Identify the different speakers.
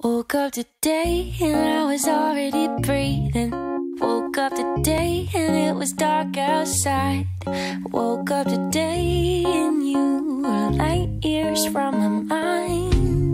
Speaker 1: Woke up today and I was already breathing. Woke up today and it was dark outside. Woke up today and you were light years from my mind.